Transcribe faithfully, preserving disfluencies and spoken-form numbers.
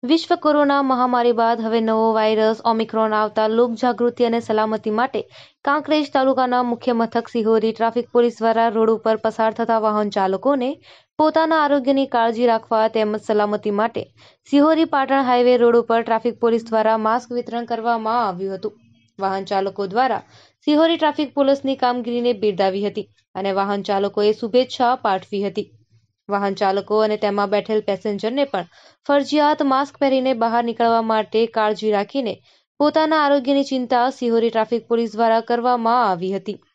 વિશ્વ કોરોના મહામારી બાદ હવે નવો વાયરસ ઓમિક્રોન આવતા લોકજાગૃતિ અને સલામતી માટે કાંકરેજ તાલુકાના મુખ્ય મથક સિહોરી ટ્રાફિક પોલીસ દ્વારા રોડ ઉપર પસાર થતા વાહન ચાલકોને પોતાના આરોગ્યની કાળજી રાખવા તેમજ સલામતી માટે સિહોરી પાટણ હાઈવે રોડ ઉપર ટ્રાફિક પોલીસ દ્વારા માસ્ક વિતરણ કરવામાં આવ્યું હતું। વાહન ચાલકો દ્વારા સિહોરી ટ્રાફિક પોલીસની કામગીરીને બિરદાવી હતી અને વાહન ચાલકોએ શુભેચ્છા પાઠવી હતી। વાહન ચાલકો અને તેમાં બેઠેલ પેસેન્જરને પણ ફરજિયાત માસ્ક પહેરીને બહાર નીકળવા માટે કાળજી રાખીને પોતાના આરોગ્યની ચિંતા સિહોરી ટ્રાફિક પોલીસ દ્વારા કરવામાં આવી હતી।